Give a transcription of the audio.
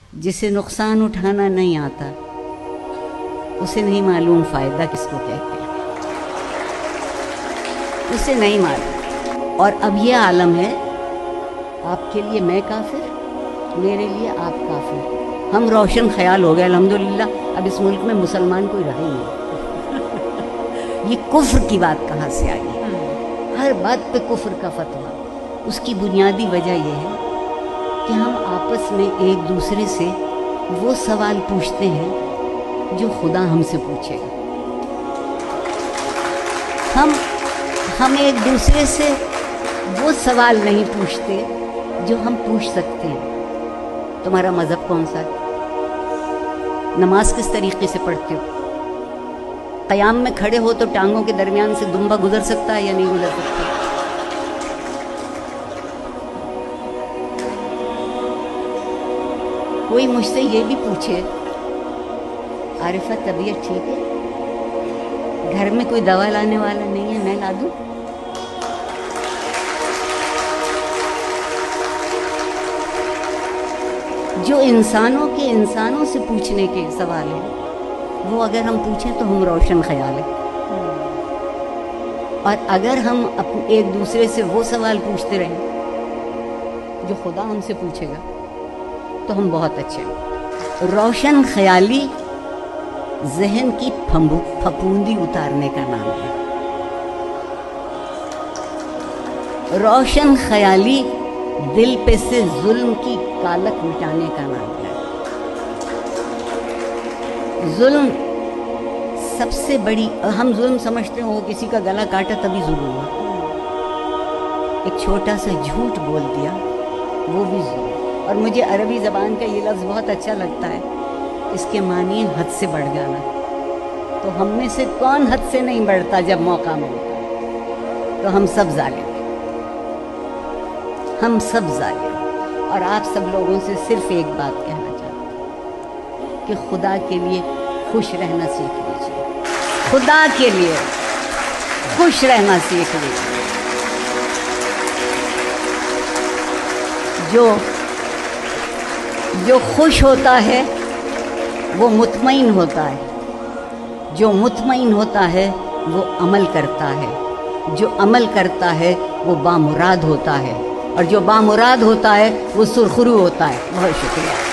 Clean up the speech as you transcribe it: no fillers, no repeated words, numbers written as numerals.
جسے نقصان اٹھانا نہیں آتا اسے نہیں معلوم فائدہ کس کو کہتے ہیں، اسے نہیں معلوم۔ اور اب یہ عالم ہے، آپ کے لیے میں کافر، میرے لیے آپ کافر، ہم روشن خیال ہو گئے الحمدللہ۔ اب اس ملک میں مسلمان کوئی رہا ہی نہیں۔ یہ کفر کی بات کہاں سے آئی ہے؟ ہر بات پہ کفر کا فتویٰ۔ اس کی بنیادی وجہ یہ ہے کہ ہم آپس میں ایک دوسرے سے وہ سوال پوچھتے ہیں جو خدا ہم سے پوچھے گا۔ ہم ایک دوسرے سے وہ سوال نہیں پوچھتے جو ہم پوچھ سکتے ہیں۔ تمہارا مذہب کون سا ہے؟ نماز کس طریقے سے پڑھتے ہو؟ قیام میں کھڑے ہو تو ٹانگوں کے درمیان سے دمبا گزر سکتا ہے یا نہیں گزر سکتا؟ کوئی مجھ سے یہ بھی پوچھے عارفہ طبیعت ٹھیک ہے، گھر میں کوئی دوا لانے والا نہیں ہے، میں لا دوں؟ جو انسانوں سے پوچھنے کے سوال ہیں وہ اگر ہم پوچھیں تو ہم روشن خیال ہیں، اور اگر ہم ایک دوسرے سے وہ سوال پوچھتے رہیں جو خدا ہم سے پوچھے گا تو ہم بہت اچھے ہیں۔ روشن خیالی ذہن کی پھپھوندی اتارنے کا نام ہے۔ روشن خیالی دل پہ سے ظلم کی کالک مٹانے کا نام ہے۔ ظلم سب سے بڑی، ہم ظلم سمجھتے ہیں وہ کسی کا گلا کاٹا تبھی ظلم ہوا، ایک چھوٹا سا جھوٹ بول دیا وہ بھی ظلم۔ اور مجھے عربی زبان کا یہ لفظ بہت اچھا لگتا ہے، اس کے معنی حد سے بڑھ جانا۔ تو ہم میں سے کون حد سے نہیں بڑھتا جب موقع ملتا ہے؟ تو ہم سب ظالم، ہم سب ظالم۔ اور آپ سب لوگوں سے صرف ایک بات کہنا چاہتا ہوں کہ خدا کے لیے خوش رہنا سیکھ لیجیے، خدا کے لیے خوش رہنا سیکھ لیجیے۔ جو خوش ہوتا ہے وہ مطمئن ہوتا ہے، جو مطمئن ہوتا ہے وہ عمل کرتا ہے، جو عمل کرتا ہے وہ بامراد ہوتا ہے، اور جو بامراد ہوتا ہے وہ سرخرو ہوتا ہے۔ بہت شکریہ۔